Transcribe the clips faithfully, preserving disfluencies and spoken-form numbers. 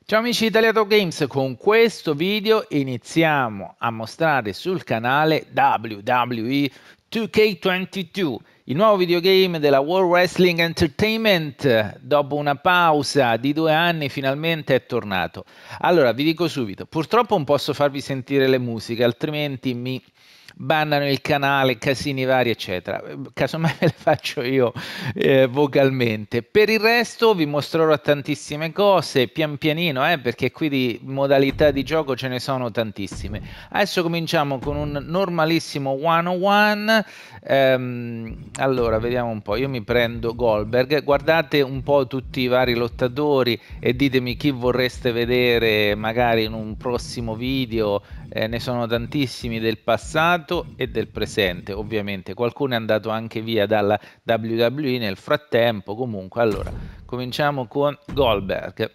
Ciao amici di Italia Top Games, con questo video iniziamo a mostrare sul canale W W E due K ventidue, il nuovo videogame della World Wrestling Entertainment. Dopo una pausa di due anni finalmente è tornato. Allora vi dico subito, purtroppo non posso farvi sentire le musiche, altrimenti mi bannano il canale, casini vari eccetera, casomai me le faccio io eh, vocalmente. Per il resto vi mostrerò tantissime cose pian pianino, eh, perché qui di modalità di gioco ce ne sono tantissime. Adesso cominciamo con un normalissimo one on one. ehm, allora vediamo un po', io mi prendo Goldberg, guardate un po' tutti i vari lottatori e ditemi chi vorreste vedere magari in un prossimo video. Eh, ne sono tantissimi del passato e del presente, ovviamente qualcuno è andato anche via dalla W W E nel frattempo. Comunque, allora cominciamo con Goldberg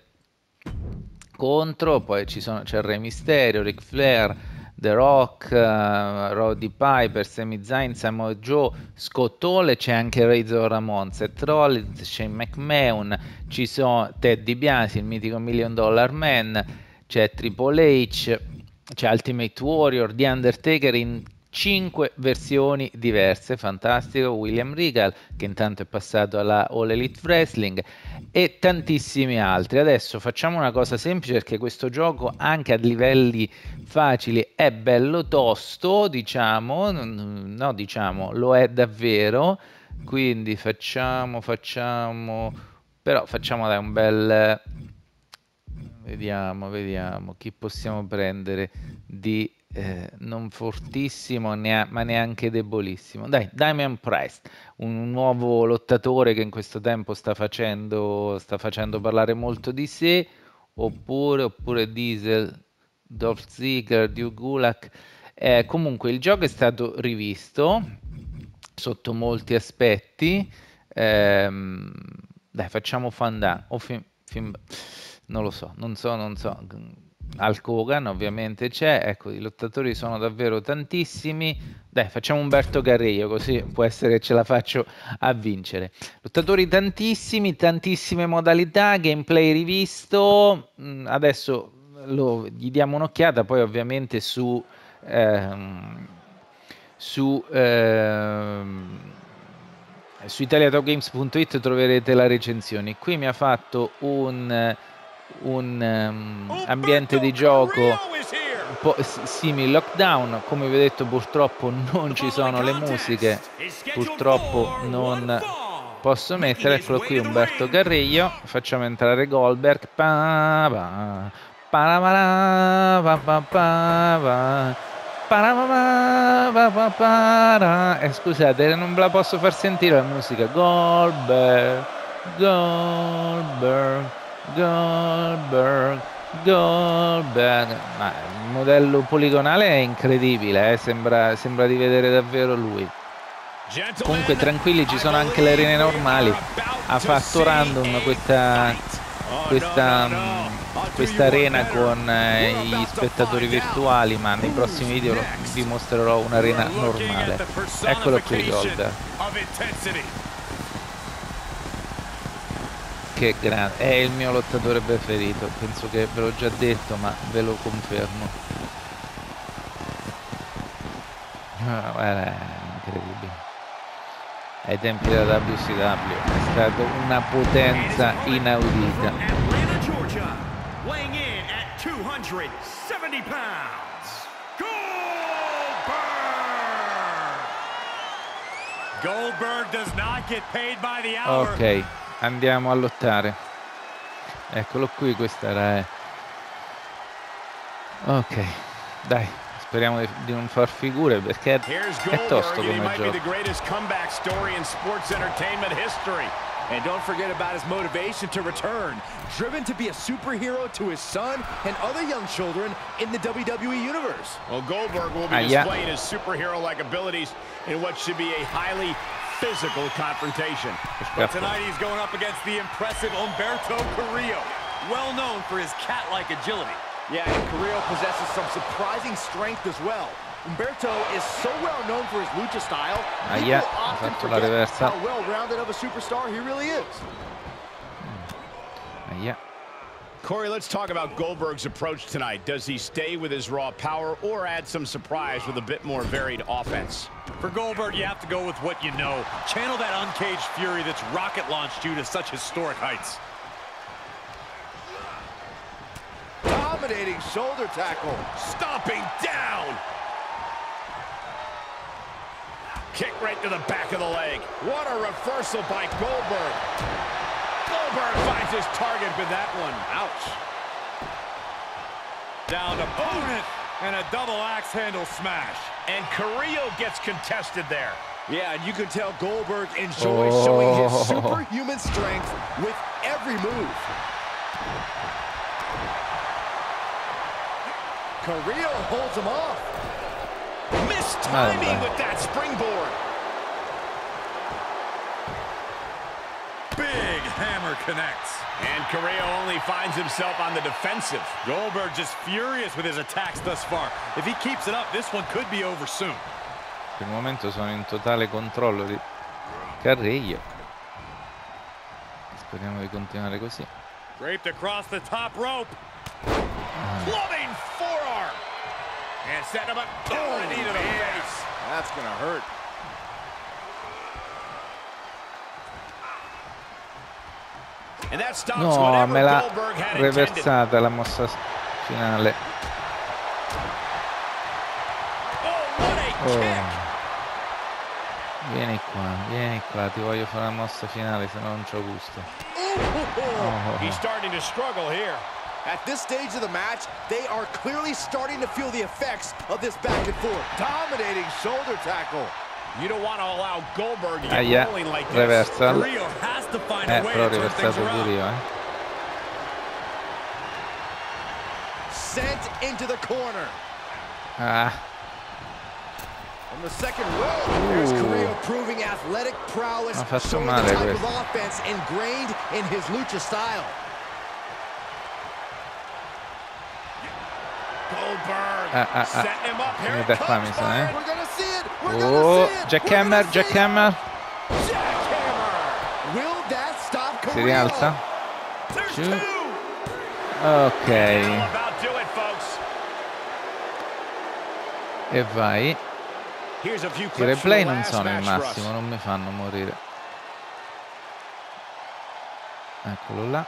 contro, poi ci sono, c'è Re Mysterio, Ric Flair, The Rock, uh, Roddy Piper, Sami Zayn, Samoa Joe, Scott Hall, c'è anche Razor Ramon, Seth Rollins, Shane McMahon, ci sono Ted DiBiase, il mitico Million Dollar Man, c'è Triple H, c'è Ultimate Warrior, The Undertaker in cinque versioni diverse, fantastico, William Regal che intanto è passato alla All Elite Wrestling e tantissimi altri. Adesso facciamo una cosa semplice perché questo gioco anche a livelli facili è bello tosto, diciamo, no diciamo, lo è davvero, quindi facciamo, facciamo, però facciamo dai un bel... Vediamo, vediamo chi possiamo prendere di eh, non fortissimo, nea ma neanche debolissimo. Dai, Damian Priest, un nuovo lottatore che in questo tempo sta facendo, sta facendo parlare molto di sé, oppure, oppure Diesel, Dolph Ziggler, Drew Gulak. Eh, comunque il gioco è stato rivisto sotto molti aspetti. Ehm, dai, facciamo Fandango o film, film non lo so, non so, non so. Hulk Hogan ovviamente c'è, ecco, i lottatori sono davvero tantissimi. Dai, facciamo Umberto Carrillo, così può essere che ce la faccio a vincere. Lottatori tantissimi, tantissime modalità, gameplay rivisto. Adesso lo, gli diamo un'occhiata, poi ovviamente su... Ehm, su... Ehm, su italiatopgames punto it troverete la recensione. Qui mi ha fatto un... un um, ambiente di gioco un po' simile Lockdown. Come vi ho detto, purtroppo non ci sono le musiche, purtroppo non posso mettere. Eccolo qui Umberto Carrillo, facciamo entrare Goldberg. Pa, pa, pa, pa, pa, pa, pa, pa, eh, scusate, non ve la posso far sentire la musica. Goldberg, Goldberg, Goldberg, Goldberg. Ma il modello poligonale è incredibile, eh? sembra, sembra di vedere davvero lui. Comunque tranquilli, ci sono anche le arene normali. Ha fatto random questa, questa, questa arena con eh, gli spettatori virtuali, ma nei prossimi video vi mostrerò un'arena normale. Eccolo qui Goldberg. Che grande, è il mio lottatore preferito, penso che ve l'ho già detto, ma ve lo confermo. Ah, guarda, è incredibile. Ai tempi della W C W è stata una potenza inaudita. Ok, andiamo a lottare. Eccolo qui, questa era... Eh. Ok, dai, speriamo di, di non far figure perché è, è tosto come gioco. And don't forget about his motivation to return, driven to be a superhero to his son and other young children in the W W E universe. Well, Goldberg will be ah, yeah. displaying his superhero-like abilities in what should be a highly physical confrontation. But tonight he's going up against the impressive Humberto Carrillo, well known for his cat-like agility. Yeah, and Carrillo possesses some surprising strength as well. Umberto is so well known for his lucha style. Ah, yeah, ha fatto la reversa. How well-rounded of a superstar he really is. Ah, yeah. Corey, let's talk about Goldberg's approach tonight. Does he stay with his raw power or add some surprise with a bit more varied offense? For Goldberg, you have to go with what you know. Channel that uncaged fury that's rocket launched you to such historic heights. Dominating shoulder tackle. Stomping down. Kick right to the back of the leg. What a reversal by Goldberg. Goldberg finds his target with that one. Ouch. Down to boot, and a double axe handle smash. And Carrillo gets contested there. Yeah, and you can tell Goldberg enjoys oh. showing his superhuman strength with every move. Carrillo holds him off. Missed timing with that springboard. Big hammer connects. And Carrillo only finds himself on the defensive. Goldberg just furious with his attacks thus far. If he keeps it up, this one could be over soon. Per il momento sono in totale controllo di Carrillo. Speriamo di continuare così. Draped across the top rope. Clubbing forearm. And set him up. Oh, a knee to the face. That's gonna hurt. And that stops no, me l'ha reversata intended. La mossa finale. Oh, what a oh. kick. Vieni qua, vieni qua, ti voglio fare una mossa finale, se no non c'ho gusto. Oh. He's starting to struggle here. At this stage of the match, they are clearly starting to feel the effects of this back and forth. Dominating shoulder tackle. You don't want to allow Goldberg to get ah, yeah. rolling like this. Reversal. Carrillo has to find eh, a way però to turn things riversato pure io, eh. Sent into the corner. Ah. On the second row, there's Carrillo proving athletic prowess, showing the type of offense ingrained in his lucha style. Goldberg ah, ah, ah. setting him up. Here it qua, mi sa, eh. We're gonna see it. We're oh, gonna see it. Jackhammer, Jackhammer. Jackhammer. Will that stop Carrillo? Si rialza. Two. Ok. E vai. I replay non sono il massimo, non mi fanno morire. Eccolo là.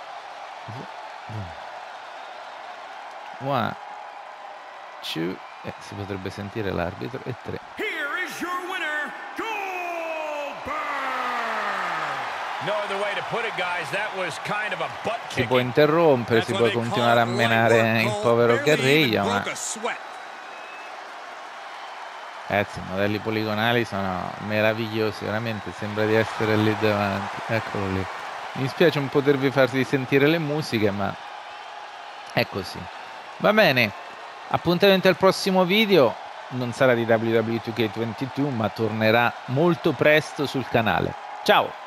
One, two, e si potrebbe sentire l'arbitro, e tre. Here is your winner, Goldberg. No other way to put it, guys. That was kind of a butt kicking. Si può interrompere, si può continuare a menare il povero Carrillo, ma ragazzi, i modelli poligonali sono meravigliosi, veramente sembra di essere lì davanti. Eccolo lì. Mi dispiace non potervi farvi sentire le musiche, ma è così. Va bene, appuntamento al prossimo video. Non sarà di W W E due K ventidue, ma tornerà molto presto sul canale. Ciao!